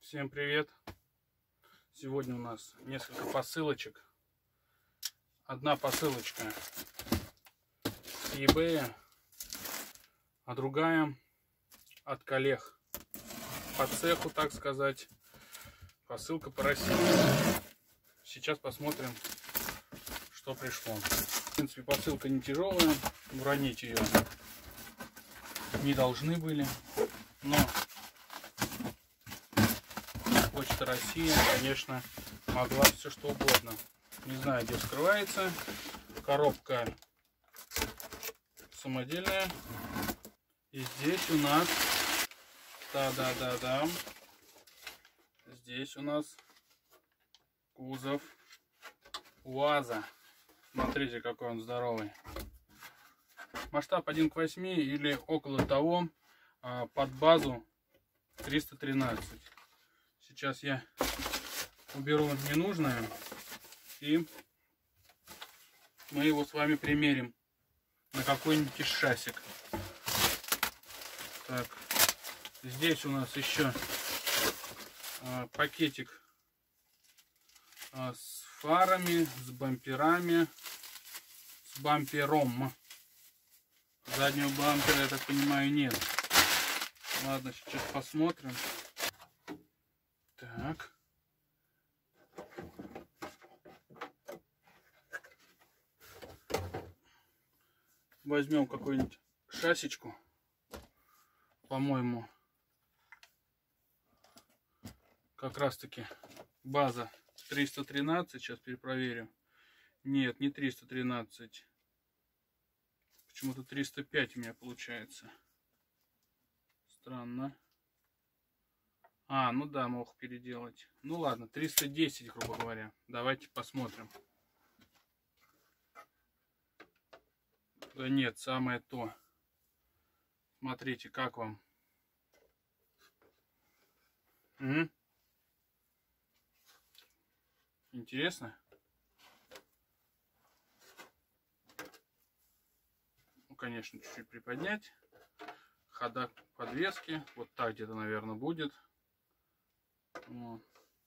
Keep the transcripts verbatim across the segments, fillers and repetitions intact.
Всем привет! Сегодня у нас несколько посылочек. Одна посылочка с eBay, а другая от коллег по цеху, так сказать. Посылка по России. Сейчас посмотрим, что пришло. В принципе, посылка не тяжелая, уронить ее не должны были, но Почта России, конечно, могла все что угодно. Не знаю, где скрывается. Коробка самодельная. И здесь у нас, да-да-да-да, здесь у нас кузов УАЗа. Смотрите, какой он здоровый. Масштаб один к восьми или около того, под базу триста тринадцать. Сейчас я уберу ненужное, и мы его с вами примерим на какой-нибудь из шасик. Так, здесь у нас еще а, пакетик а, с фарами, с бамперами, с бампером. Заднего бампера, я так понимаю, нет. Ладно, сейчас посмотрим. Так. Возьмем какую-нибудь шасечку. По-моему, как раз таки база триста тринадцать. Сейчас перепроверю. Нет, не триста тринадцать. Почему-то триста пять у меня получается. Странно. А, ну да, мог переделать. Ну ладно, триста десять, грубо говоря. Давайте посмотрим. Да нет, самое то. Смотрите, как вам. Угу. Интересно? Ну, конечно, чуть-чуть приподнять. Хода подвески. Вот так где-то, наверное, будет. Вот.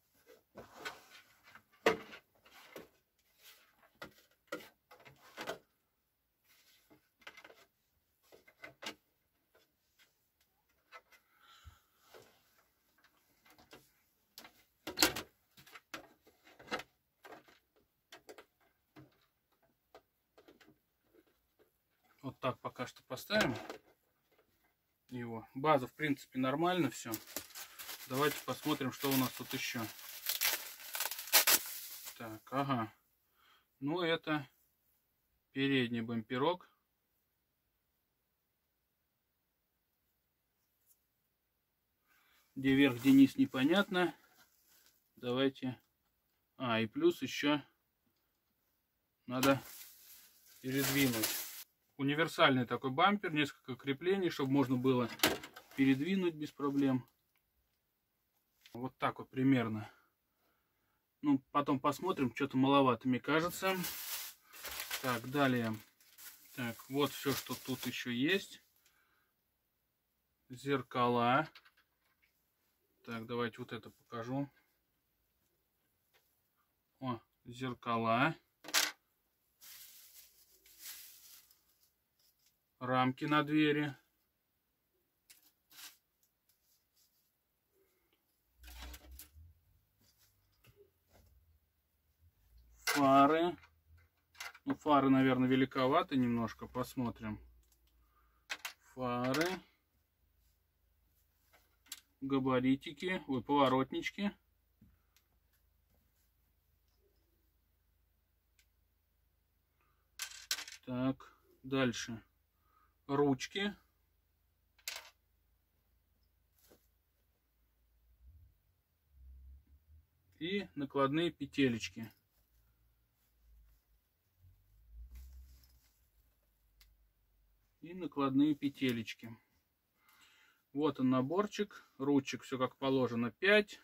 Вот так пока что поставим его. База, в принципе, нормально все. Давайте посмотрим, что у нас тут еще. Так, ага. Ну, это передний бамперок. Где вверх, где низ, непонятно. Давайте. А, и плюс еще надо передвинуть. Универсальный такой бампер, несколько креплений, чтобы можно было передвинуть без проблем. Вот так вот примерно. Ну, потом посмотрим, что-то маловато, мне кажется. Так, далее. Так, вот все, что тут еще есть. Зеркала. Так, давайте вот это покажу. О, зеркала. Рамки на двери. Фары. Ну, фары, наверное, великоваты немножко. Посмотрим. Фары. Габаритики. Ой, поворотнички. Так, дальше. Ручки. И накладные петелечки. И накладные петелечки. Вот он наборчик. Ручек все как положено пять.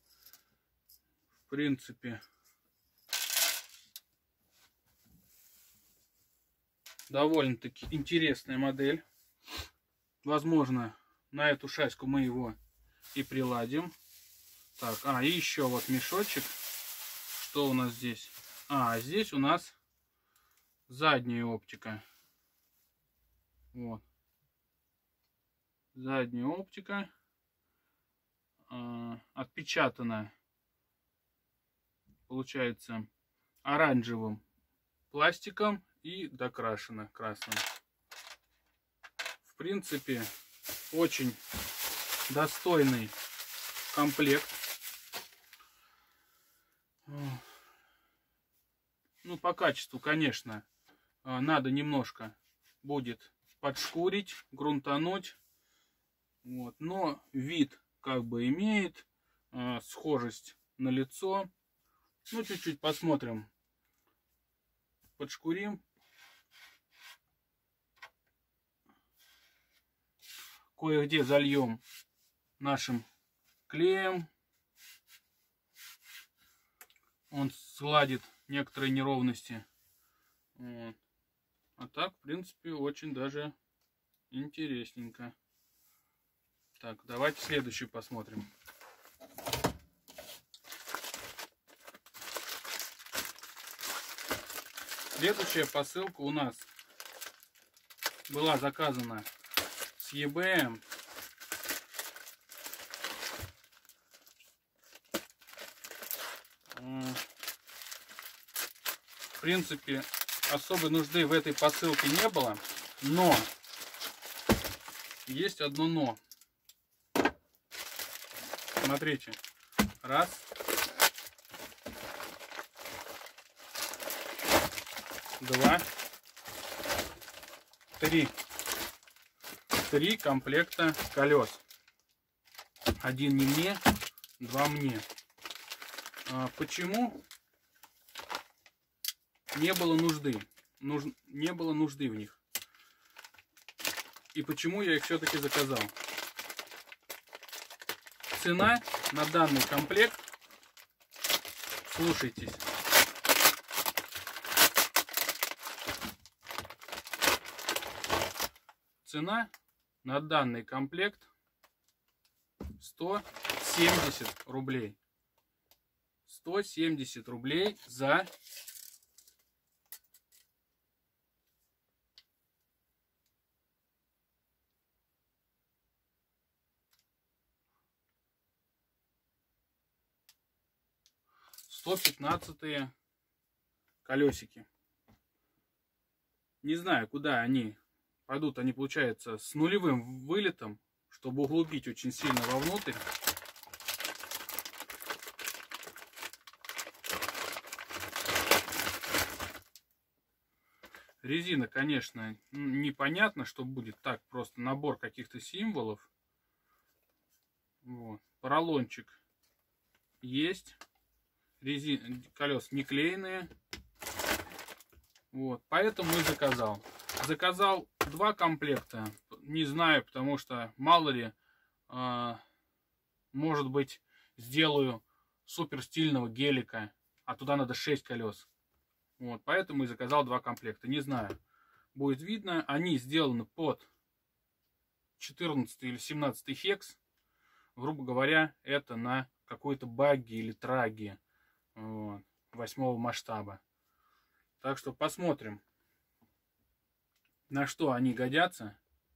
В принципе, довольно-таки интересная модель. Возможно, на эту шаську мы его и приладим. Так, а, и еще вот мешочек. Что у нас здесь? А, здесь у нас задняя оптика. Вот. Задняя оптика. Э, отпечатана, получается, оранжевым пластиком и докрашена красным. В принципе, очень достойный комплект. Ну, по качеству, конечно, надо немножко будет подшкурить, грунтануть. Вот. Но вид как бы имеет, э, схожесть на лицо. Ну, чуть-чуть посмотрим. Подшкурим. Кое-где зальем нашим клеем. Он сгладит некоторые неровности. Вот. А так, в принципе, очень даже интересненько. Так, давайте следующую посмотрим. Следующая посылка у нас была заказана с eBay. В принципе, особой нужды в этой посылке не было, но есть одно но. Смотрите, раз, два, три, три комплекта колес. Один не мне, два мне. А почему не было нужды? Нуж... Не было нужды в них. И почему я их все-таки заказал? Цена на данный комплект, слушайтесь, цена на данный комплект сто семьдесят рублей. сто семьдесят рублей за сто пятнадцатые колесики. Не знаю, куда они пойдут. Они, получается, с нулевым вылетом, чтобы углубить очень сильно вовнутрь. Резина, конечно, непонятно, что будет. Так, просто набор каких-то символов. Вот. Поролончик есть. Резин, колес не клееные. Вот, поэтому и заказал. Заказал два комплекта. Не знаю, потому что мало ли, э, может быть, сделаю супер стильного гелика, а туда надо шесть колес. Вот, поэтому и заказал два комплекта. Не знаю, будет видно. Они сделаны под четырнадцатый или семнадцатый хекс. Грубо говоря, это на какой-то багги или траге. Вот, восьмого масштаба. Так что посмотрим, на что они годятся.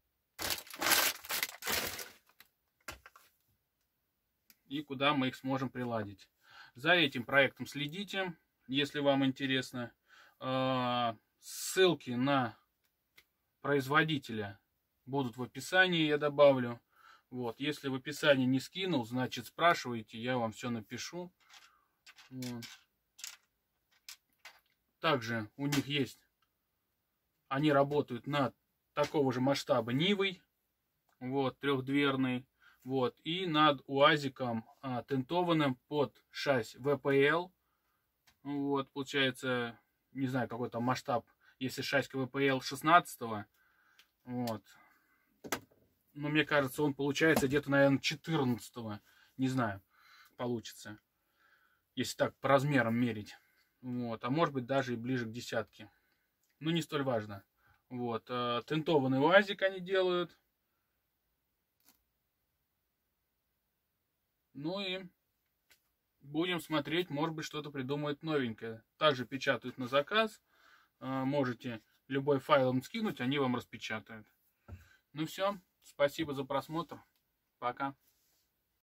И куда мы их сможем приладить. За этим проектом следите, если вам интересно. Ссылки на производителя будут в описании, я добавлю. Вот, если в описании не скинул, значит спрашивайте, я вам все напишу. Вот. Также у них есть, они работают на такого же масштаба Нивой, вот, трехдверный, вот, и над УАЗиком а, тентованным под шасси вэ пэ эл, вот, получается, не знаю, какой там масштаб, если шасси вэ пэ эл шестнадцатого, вот, но мне кажется, он получается где-то, наверное, четырнадцатого, не знаю, получится. Если так по размерам мерить. Вот. А может быть даже и ближе к десятке. Ну, не столь важно. Вот. Тентованный УАЗик они делают. Ну и Будем смотреть, может быть, что-то придумает новенькое. Также печатают на заказ. Можете любой файл им скинуть, они вам распечатают. Ну все, спасибо за просмотр. Пока.